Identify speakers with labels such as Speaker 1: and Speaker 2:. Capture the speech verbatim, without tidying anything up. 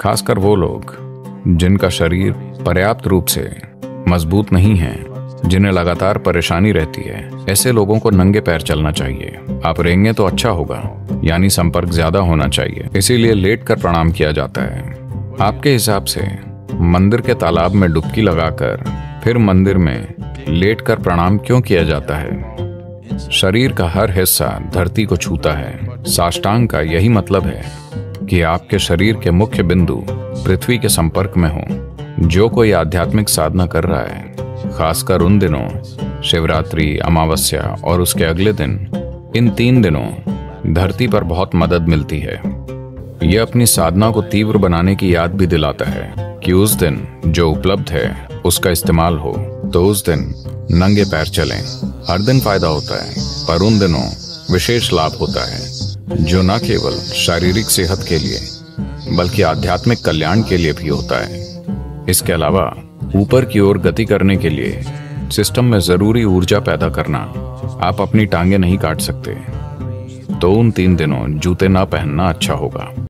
Speaker 1: खासकर वो लोग जिनका शरीर पर्याप्त रूप से मजबूत नहीं है, जिन्हें लगातार परेशानी रहती है, ऐसे लोगों को नंगे पैर चलना चाहिए। आप रेंगे तो अच्छा होगा, यानी संपर्क ज्यादा होना चाहिए, इसीलिए लेट कर प्रणाम किया जाता है। आपके हिसाब से मंदिर के तालाब में डुबकी लगाकर फिर मंदिर में लेट कर प्रणाम क्यों किया जाता है? शरीर का हर हिस्सा धरती को छूता है। साष्टांग का यही मतलब है कि आपके शरीर के मुख्य बिंदु पृथ्वी के संपर्क में हो। जो कोई आध्यात्मिक साधना कर रहा है, खासकर उन दिनों शिवरात्रि, अमावस्या और उसके अगले दिन, इन तीन दिनों धरती पर बहुत मदद मिलती है। यह अपनी साधना को तीव्र बनाने की याद भी दिलाता है कि उस दिन जो उपलब्ध है उसका इस्तेमाल हो, तो उस दिन नंगे पैर चलें। हर दिन फायदा होता है, पर उन दिनों विशेष लाभ होता है जो न केवल शारीरिक सेहत के लिए बल्कि आध्यात्मिक कल्याण के लिए भी होता है। इसके अलावा ऊपर की ओर गति करने के लिए सिस्टम में जरूरी ऊर्जा पैदा करना। आप अपनी टांगे नहीं काट सकते, तो उन तीन दिनों जूते ना पहनना अच्छा होगा।